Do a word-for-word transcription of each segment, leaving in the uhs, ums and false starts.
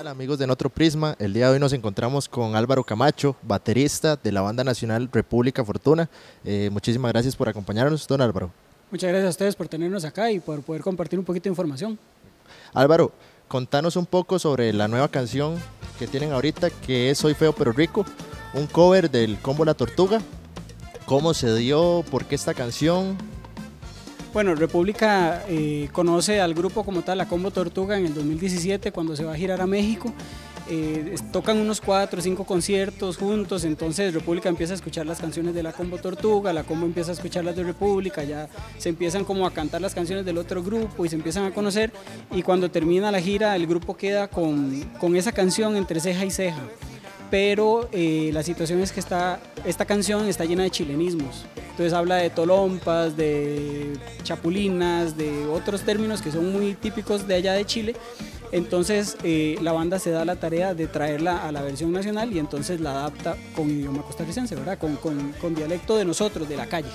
tal, amigos de En Otro Prisma? El día de hoy nos encontramos con Álvaro Camacho, baterista de la banda nacional República Fortuna. Eh, muchísimas gracias por acompañarnos, don Álvaro. Muchas gracias a ustedes por tenernos acá y por poder compartir un poquito de información. Álvaro, contanos un poco sobre la nueva canción que tienen ahorita, que es Soy Feo Pero Rico, un cover del Combo La Tortuga. ¿Cómo se dio? ¿Por qué esta canción? Bueno, República eh, conoce al grupo como tal, la Combo Tortuga, en el dos mil diecisiete, cuando se va a girar a México. Eh, tocan unos cuatro o cinco conciertos juntos, entonces República empieza a escuchar las canciones de la Combo Tortuga, la Combo empieza a escuchar las de República, ya se empiezan como a cantar las canciones del otro grupo y se empiezan a conocer, y cuando termina la gira el grupo queda con, con esa canción entre ceja y ceja. Pero eh, la situación es que esta, esta canción está llena de chilenismos, entonces habla de tolompas, de chapulinas, de otros términos que son muy típicos de allá de Chile. Entonces eh, la banda se da la tarea de traerla a la versión nacional y entonces la adapta con idioma costarricense, ¿verdad? Con, con, con dialecto de nosotros, de la calle.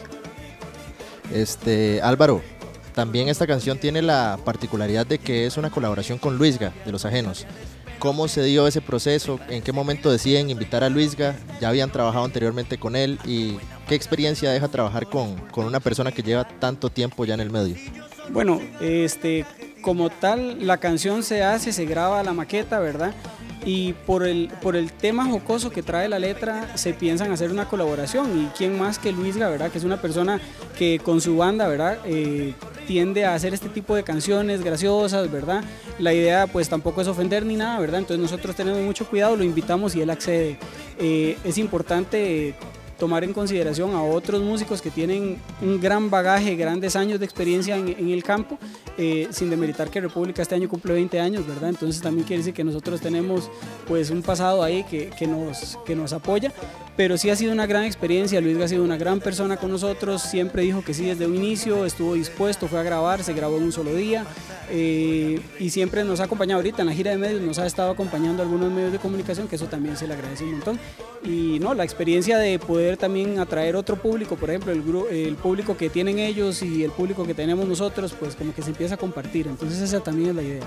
Este, Álvaro, también esta canción tiene la particularidad de que es una colaboración con Luisga, de Los Ajenos. ¿Cómo se dio ese proceso? ¿En qué momento deciden invitar a Luisga? ¿Ya habían trabajado anteriormente con él? ¿Y qué experiencia deja trabajar con, con una persona que lleva tanto tiempo ya en el medio? Bueno, este, como tal, la canción se hace, se graba la maqueta, ¿verdad? Y por el, por el tema jocoso que trae la letra, se piensan hacer una colaboración. ¿Y quién más que Luisga, verdad? Que es una persona que con su banda, ¿verdad? Eh, tiende a hacer este tipo de canciones graciosas, ¿verdad? La idea pues tampoco es ofender ni nada, ¿verdad? Entonces nosotros tenemos mucho cuidado, lo invitamos y él accede. Eh, es importante tomar en consideración a otros músicos que tienen un gran bagaje, grandes años de experiencia en, en el campo, eh, sin demeritar que República este año cumple veinte años, ¿verdad? Entonces también quiere decir que nosotros tenemos pues un pasado ahí que, que, nos, que nos apoya, pero sí ha sido una gran experiencia. Luis ha sido una gran persona con nosotros, siempre dijo que sí desde un inicio, estuvo dispuesto, fue a grabar, se grabó en un solo día, eh, y siempre nos ha acompañado. Ahorita en la gira de medios nos ha estado acompañando algunos medios de comunicación, que eso también se le agradece un montón. Y no, la experiencia de poder también atraer otro público, por ejemplo, el, el público que tienen ellos y el público que tenemos nosotros, pues como que se empieza a compartir, entonces esa también es la idea.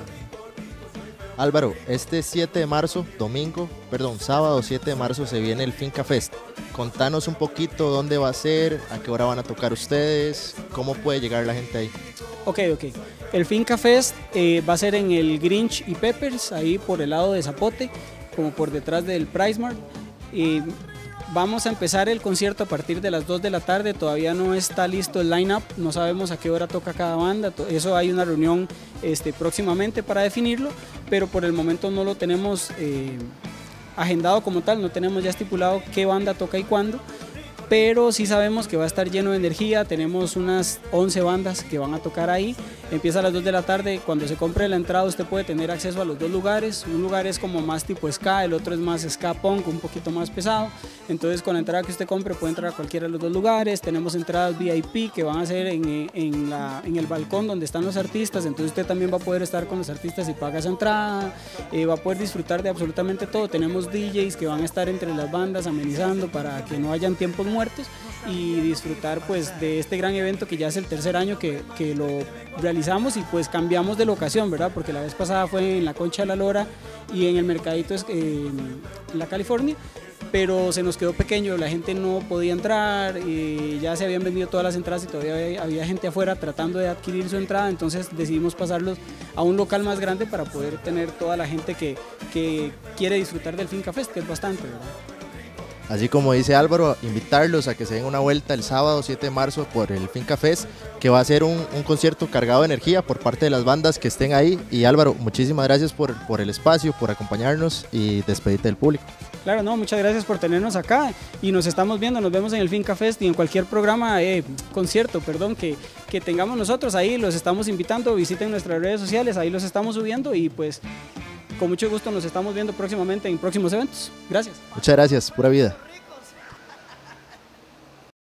Álvaro, este siete de marzo, domingo, perdón, sábado siete de marzo se viene el Finca Fest. Contanos un poquito dónde va a ser, a qué hora van a tocar ustedes, cómo puede llegar la gente ahí. Ok, ok. El Finca Fest eh, va a ser en el Grinch y Peppers, ahí por el lado de Zapote, como por detrás del Price Mart. Y vamos a empezar el concierto a partir de las dos de la tarde, todavía no está listo el line-up, no sabemos a qué hora toca cada banda, eso hay una reunión este, próximamente para definirlo, pero por el momento no lo tenemos eh, agendado como tal, no tenemos ya estipulado qué banda toca y cuándo, pero sí sabemos que va a estar lleno de energía. Tenemos unas once bandas que van a tocar ahí, empieza a las dos de la tarde. Cuando se compre la entrada usted puede tener acceso a los dos lugares, un lugar es como más tipo ska, el otro es más ska punk, un poquito más pesado, entonces con la entrada que usted compre puede entrar a cualquiera de los dos lugares. Tenemos entradas V I P que van a ser en, en, la, en el balcón donde están los artistas, entonces usted también va a poder estar con los artistas y paga esa entrada, eh, va a poder disfrutar de absolutamente todo. Tenemos D Js que van a estar entre las bandas amenizando para que no hayan tiempos muertos y disfrutar pues de este gran evento que ya es el tercer año que, que lo realizamos, y pues cambiamos de locación, ¿verdad? Porque la vez pasada fue en la Concha de la Lora y en el Mercadito eh, en la California, pero se nos quedó pequeño, la gente no podía entrar, y ya se habían vendido todas las entradas y todavía había, había gente afuera tratando de adquirir su entrada, entonces decidimos pasarlos a un local más grande para poder tener toda la gente que, que quiere disfrutar del Finca Fest, que es bastante, ¿verdad? Así como dice Álvaro, invitarlos a que se den una vuelta el sábado siete de marzo por el Finca Fest, que va a ser un, un concierto cargado de energía por parte de las bandas que estén ahí. Y Álvaro, muchísimas gracias por, por el espacio, por acompañarnos y despedirte del público. Claro, no, muchas gracias por tenernos acá y nos estamos viendo, nos vemos en el Finca Fest y en cualquier programa, eh, concierto, perdón, que, que tengamos nosotros ahí, los estamos invitando, visiten nuestras redes sociales, ahí los estamos subiendo y pues con mucho gusto nos estamos viendo próximamente en próximos eventos. Gracias. Muchas gracias, pura vida.